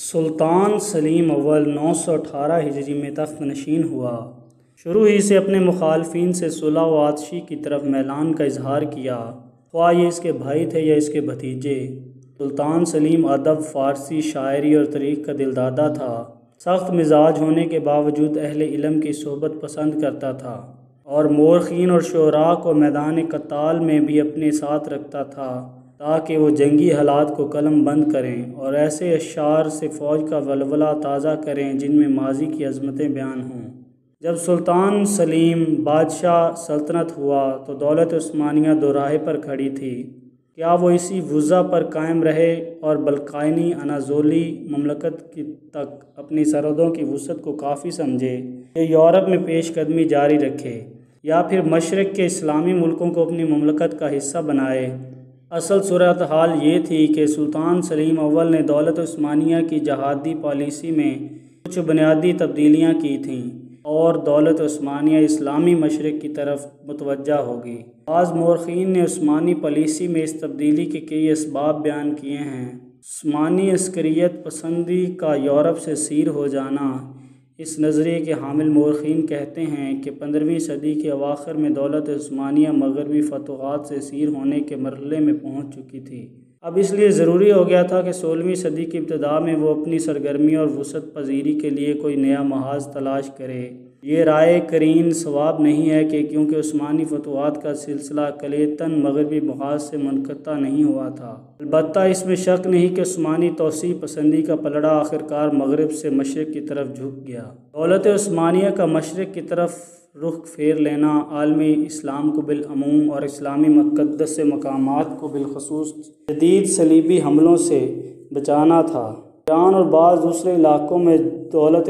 سلطان سلیم اول 918 ہجری میں تخت نشین ہوا۔ شروع ہی سے اپنے مخالفین سے صلح و آتشی کی طرف میلان کا اظہار کیا، خواہ یہ اس کے بھائی تھے یا اس کے بھتیجے۔ سلطان سلیم ادب، فارسی شاعری اور تاریخ کا دلدادہ تھا۔ سخت مزاج ہونے کے باوجود اہل علم کی صحبت پسند کرتا تھا اور مورخین اور شعراء کو میدان قتال میں بھی اپنے ساتھ رکھتا تھا تاکہ وہ جنگی حالات کو قلم بند کریں اور ایسے اشعار سے فوج کا ولولہ تازہ کریں جن میں ماضی کی عظمتیں بیان ہوں۔ جب سلطان سلیم بادشاہ سلطنت ہوا تو دولت عثمانیہ دوراہے پر کھڑی تھی۔ کیا وہ اسی وضع پر قائم رہے اور بلقینی اناضولی مملکت تک اپنی سرحدوں کی وسعت کو کافی سمجھے یا یورپ میں پیش قدمی جاری رکھے، یا پھر مشرق کے اسلامی ملکوں کو اپنی مملکت کا حصہ بنائے؟ اصل صورتحال یہ تھی کہ سلطان سلیم اول نے دولت عثمانیہ کی جہادی پالیسی میں کچھ بنیادی تبدیلیاں کی تھیں اور دولت عثمانیہ اسلامی مشرق کی طرف متوجہ ہوگی۔ بعض مورخین نے عثمانی پالیسی میں اس تبدیلی کے کئی اسباب بیان کیے ہیں۔ عثمانی عسکریت پسندی کا یورپ سے سیر ہو جانا۔ اس نظریے کے حامل مورخین کہتے ہیں کہ 15ویں صدی کے اواخر میں دولت عثمانیہ مغربی فتوحات سے سیر ہونے کے مرحلے میں پہنچ چکی تھی۔ اب اس لیے ضروری ہو گیا تھا کہ 16ویں صدی کی ابتدا میں وہ اپنی سرگرمی اور وسعت پذیری کے لیے کوئی نیا محاذ تلاش کرے۔ یہ رائے قرین صواب نہیں ہے کہ کیونکہ عثمانی فتوحات کا سلسلہ کلیتاً مغربی محاذ سے منقطع نہیں ہوا تھا۔ البتہ اس میں شک نہیں کہ عثمانی توسیع پسندی کا پلڑا آخرکار مغرب سے مشرق کی طرف جھک گیا۔ دولت عثمانیہ کا مشرق کی طرف رخ پھیر لینا عالمی اسلام کو بالعموم اور اسلامی مقدس مقامات کو بالخصوص جدید صلیبی حملوں سے بچانا تھا۔ ایران اور بعض دوسرے علاقوں میں دولت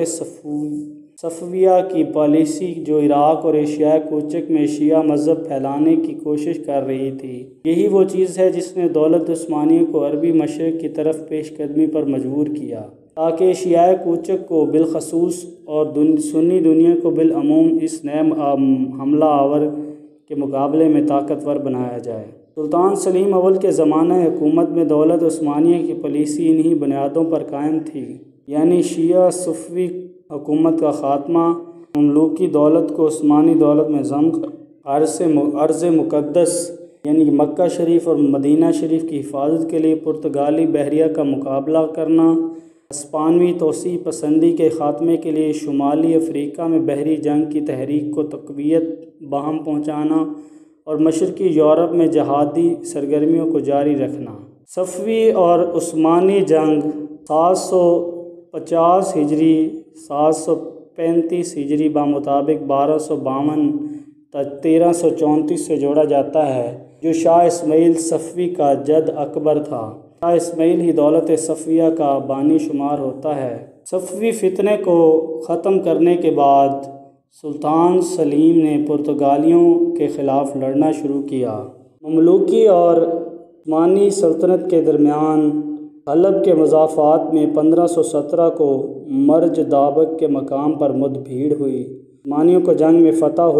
صفویہ کی پالیسی جو عراق اور ایشیائے کوچک میں شیعہ مذہب پھیلانے کی کوشش کر رہی تھی، یہی وہ چیز ہے جس نے دولت عثمانیہ کو عربی مشرق کی طرف پیش قدمی پر مجبور کیا تاکہ ایشیائے کوچک کو بالخصوص اور سنی دنیا کو بالعموم اس نئے حملہ آور کے مقابلے میں طاقتور بنایا جائے۔ سلطان سلیم اول کے زمانہ حکومت میں دولت عثمانیہ کی پالیسی انہی بنیادوں پر قائم تھی، یعنی شیعہ صفوی حکومت کا خاتمہ، مملوکی دولت کو عثمانی دولت میں ضم، ارض مقدس یعنی مکہ شریف اور مدینہ شریف کی حفاظت کے لیے پرتگالی بحریہ کا مقابلہ کرنا، ہسپانوی توسیع پسندی کے خاتمے کے لیے شمالی افریقہ میں بحری جنگ کی تحریک کو تقویت بہم پہنچانا اور مشرقی یورپ میں جہادی سرگرمیوں کو جاری رکھنا۔ صفوی اور عثمانی جنگ 750 ہجری 735 ہجری بمطابق 1252 تا 1334 سے جوڑا جاتا ہے، جو شاہ اسماعیل صفوی کا جد اکبر تھا۔ شاہ اسماعیل ہی دولت صفویہ کا بانی شمار ہوتا ہے۔ صفوی فتنے کو ختم کرنے کے بعد سلطان سلیم نے پرتگالیوں کے خلاف لڑنا شروع کیا۔ مملوکی اور عثمانی سلطنت کے درمیان حلب کے مضافات میں 1517 کو مرج دابق کے مقام پر مد بھیڑ ہوئی۔ عثمانیوں کو جنگ میں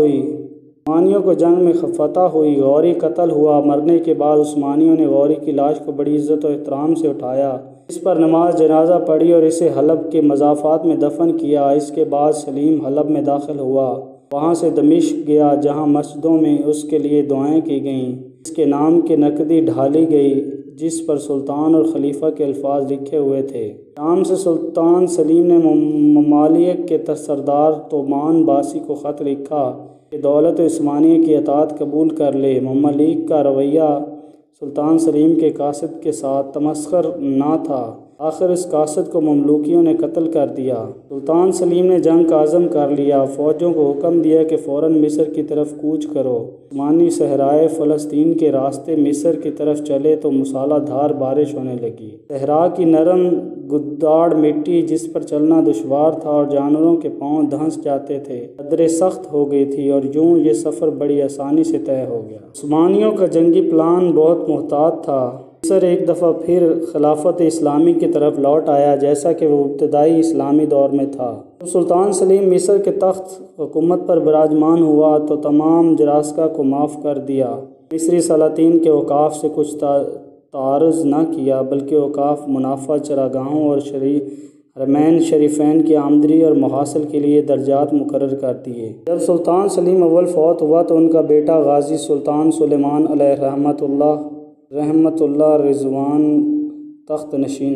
فتح ہوئی، غوری قتل ہوا۔ مرنے کے بعد عثمانیوں نے غوری کی لاش کو بڑی عزت و احترام سے اٹھایا، اس پر نماز جنازہ پڑھی اور اسے حلب کے مضافات میں دفن کیا۔ اس کے بعد سلیم حلب میں داخل ہوا، وہاں سے دمشق گیا جہاں مسجدوں میں اس کے لیے دعائیں کی گئیں۔ اس کے نام کی نقدی ڈھالی گئی جس پر سلطان اور خلیفہ کے الفاظ لکھے ہوئے تھے۔ شام سے سلطان سلیم نے ممالک کے سردار تومان باسی کو خط لکھا کہ دولت عثمانیہ کی اطاعت قبول کر لے۔ ممالک کا رویہ سلطان سلیم کے قاصد کے ساتھ تمسخر نہ تھا، آخر اس قاصد کو مملوکیوں نے قتل کر دیا۔ سلطان سلیم نے جنگ کا عزم کر لیا، فوجوں کو حکم دیا کہ فوراً مصر کی طرف کوچ کرو۔ عثمانی صحرائے فلسطین کے راستے مصر کی طرف چلے تو موسلا دھار بارش ہونے لگی۔ صحرا کی نرم گداڑ مٹی جس پر چلنا دشوار تھا اور جانوروں کے پاؤں دھنس جاتے تھے، قدرے سخت ہو گئی تھی اور یوں یہ سفر بڑی آسانی سے طے ہو گیا۔ عثمانیوں کا جنگی پلان بہت محتاط تھا۔ مصر ایک دفعہ پھر خلافت اسلامی کی طرف لوٹ آیا جیسا کہ وہ ابتدائی اسلامی دور میں تھا۔ جب سلطان سلیم مصر کے تخت حکومت پر براجمان ہوا تو تمام جراسکا کو معاف کر دیا۔ مصری سلاطین کے اوقاف سے کچھ تعارض نہ کیا، بلکہ اوقاف منافع چراگاہوں اور حرمین شریفین کی آمدنی اور محاصل کے لیے درجات مقرر کر دیے۔ جب سلطان سلیم اول فوت ہوا تو ان کا بیٹا غازی سلطان سلیمان علیہ رحمۃ اللہ رضوان تخت نشین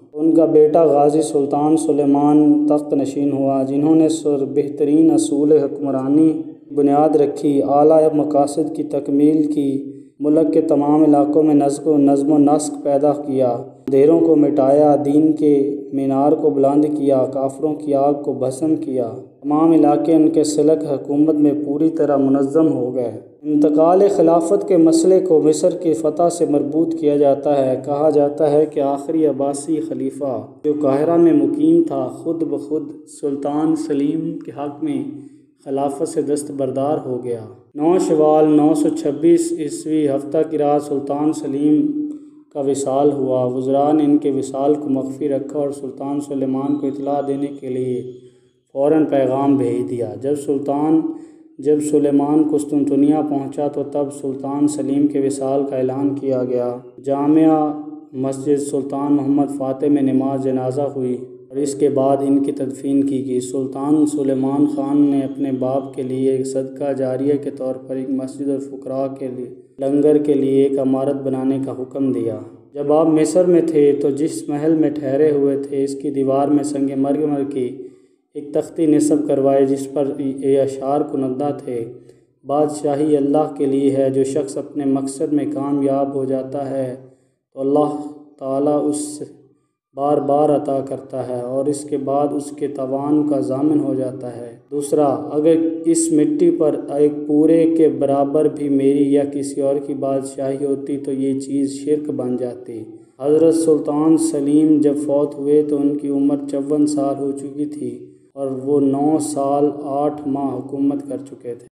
ہوا، جنہوں نے بہترین اصول حکمرانی بنیاد رکھی، اعلیٰ مقاصد کی تکمیل کی، ملک کے تمام علاقوں میں نظم و نسق پیدا کیا، اندھیروں کو مٹایا، دین کے مینار کو بلند کیا، کافروں کی آگ کو بھسم کیا، تمام علاقے ان کے سلک حکومت میں پوری طرح منظم ہو گئے۔ انتقال خلافت کے مسئلے کو مصر کی فتح سے مربوط کیا جاتا ہے۔ کہا جاتا ہے کہ آخری عباسی خلیفہ جو قاہرہ میں مقیم تھا، خود بخود سلطان سلیم کے حق میں خلافت سے دستبردار ہو گیا۔ 9 شوال 926 عیسوی ہفتہ کی رات سلطان سلیم کا وصال ہوا۔ وزراء نے ان کے وصال کو مخفی رکھا اور سلطان سلیمان کو اطلاع دینے کے لیے فوراً پیغام بھیج دیا۔ جب سلیمان قسطنطنیہ پہنچا تو تب سلطان سلیم کے وصال کا اعلان کیا گیا۔ جامع مسجد سلطان محمد فاتح میں نماز جنازہ ہوئی اور اس کے بعد ان کی تدفین کی گئی۔ سلطان سلیمان خان نے اپنے باپ کے لیے ایک صدقہ جاریہ کے طور پر ایک مسجد اور فقراء کے لیے لنگر کے لیے ایک عمارت بنانے کا حکم دیا۔ جب آپ مصر میں تھے تو جس محل میں ٹھہرے ہوئے تھے، اس کی دیوار میں سنگ مرمر کی ایک تختی نصب کروائے، جس پر یہ اشعار کندہ تھے: بادشاہی اللہ کے لیے ہے، جو شخص اپنے مقصد میں کامیاب ہو جاتا ہے تو اللہ تعالیٰ اس سے بار بار عطا کرتا ہے اور اس کے بعد اس کے توان کا ضامن ہو جاتا ہے۔ دوسرا، اگر اس مٹی پر ایک پورے کے برابر بھی میری یا کسی اور کی بادشاہی ہوتی تو یہ چیز شرک بن جاتی۔ حضرت سلطان سلیم جب فوت ہوئے تو ان کی عمر 54 سال ہو چکی تھی اور وہ 9 سال 8 ماہ حکومت کر چکے تھے۔